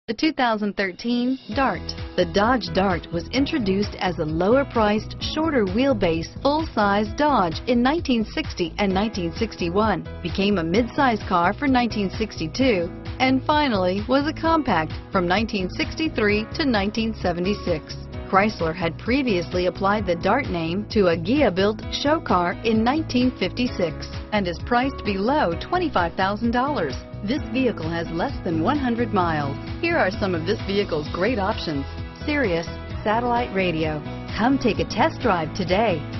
The 2013 Dart. The Dodge Dart was introduced as a lower-priced, shorter wheelbase, full-size Dodge in 1960 and 1961, became a mid-size car for 1962, and finally was a compact from 1963 to 1976. Chrysler had previously applied the Dart name to a Ghia-built show car in 1956 and is priced below $25,000. This vehicle has less than 100 miles. Here are some of this vehicle's great options: Sirius satellite radio. Come take a test drive today.